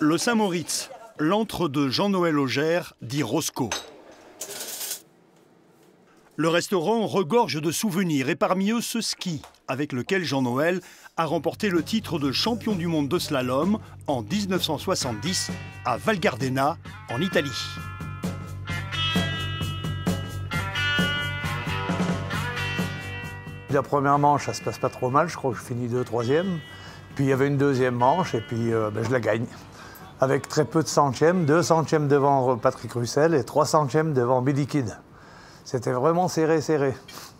Le Saint-Moritz, l'antre de Jean-Noël Augère, dit Roscoe. Le restaurant regorge de souvenirs et parmi eux ce ski, avec lequel Jean-Noël a remporté le titre de champion du monde de slalom en 1970 à Val Gardena, en Italie. La première manche, ça se passe pas trop mal, je crois que je finis 2e, 3e. Puis il y avait une deuxième manche et puis je la gagne. Avec très peu de centièmes, 2 centièmes devant Patrick Russell et 3 centièmes devant Billy Kidd. C'était vraiment serré, serré.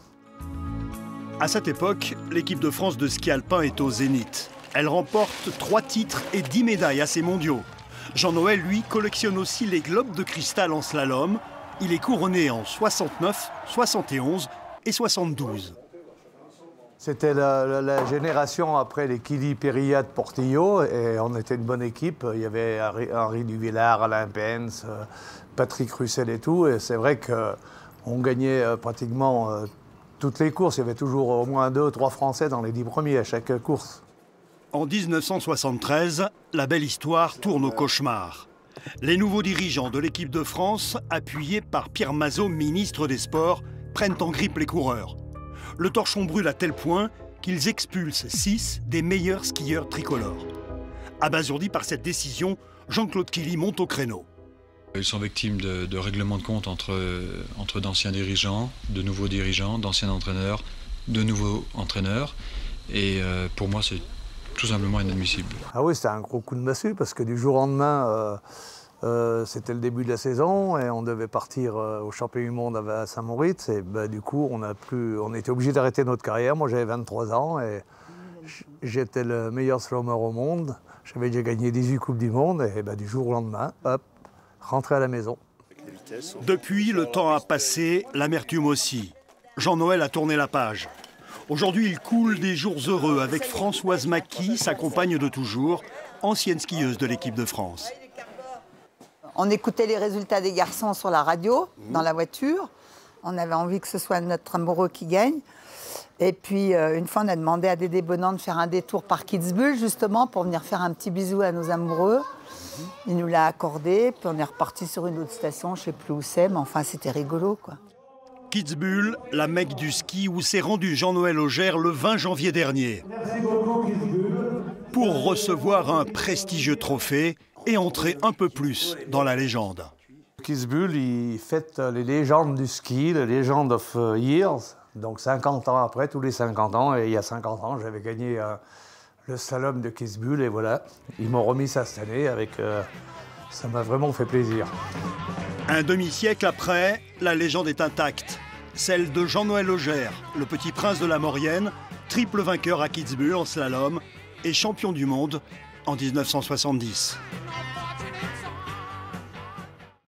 À cette époque, l'équipe de France de ski alpin est au zénith. Elle remporte 3 titres et 10 médailles à ces mondiaux. Jean-Noël, lui, collectionne aussi les globes de cristal en slalom. Il est couronné en 69, 71 et 72. C'était la génération après les Kili, Périllat, Portillo, et on était une bonne équipe. Il y avait Henri Duvillard, Alain Pence, Patrick Russell et tout. Et c'est vrai qu'on gagnait pratiquement toutes les courses. Il y avait toujours au moins 2 ou 3 Français dans les 10 premiers à chaque course. En 1973, la belle histoire tourne au cauchemar. Les nouveaux dirigeants de l'équipe de France, appuyés par Pierre Mazot, ministre des Sports, prennent en grippe les coureurs. Le torchon brûle à tel point qu'ils expulsent 6 des meilleurs skieurs tricolores. Abasourdi par cette décision, Jean-Claude Killy monte au créneau. Ils sont victimes de règlements de compte entre d'anciens dirigeants, de nouveaux dirigeants, d'anciens entraîneurs, de nouveaux entraîneurs. Et pour moi, c'est tout simplement inadmissible. Ah oui, c'était un gros coup de massue parce que du jour au lendemain, c'était le début de la saison et on devait partir au championnat du monde à Saint-Moritz. Et du coup, on était obligé d'arrêter notre carrière. Moi, j'avais 23 ans et j'étais le meilleur slalomeur au monde. J'avais déjà gagné 18 Coupes du Monde et du jour au lendemain, hop, rentrer à la maison. Depuis, le temps a passé, l'amertume aussi. Jean-Noël a tourné la page. Aujourd'hui, il coule des jours heureux avec Françoise Maquis, sa compagne de toujours, ancienne skieuse de l'équipe de France. On écoutait les résultats des garçons sur la radio, dans la voiture. On avait envie que ce soit notre amoureux qui gagne. Et puis, une fois, on a demandé à Dédé Bonan de faire un détour par Kitzbühel, justement, pour venir faire un petit bisou à nos amoureux. Il nous l'a accordé, puis on est reparti sur une autre station, je ne sais plus où c'est, mais enfin, c'était rigolo, quoi. Kitzbühel, la Mecque du ski, où s'est rendu Jean-Noël Augère le 20 janvier dernier. Merci beaucoup, Kitzbühel. Pour recevoir un prestigieux trophée et entrer un peu plus dans la légende. Kitzbühel, il fête les légendes du ski, les Legend of Years. Donc 50 ans après, tous les 50 ans, et il y a 50 ans, j'avais gagné le slalom de Kitzbühel, et voilà. Ils m'ont remis ça cette année, ça m'a vraiment fait plaisir. Un demi-siècle après, la légende est intacte. Celle de Jean-Noël Augère, le petit prince de la Maurienne, triple vainqueur à Kitzbühel en slalom et champion du monde en 1970.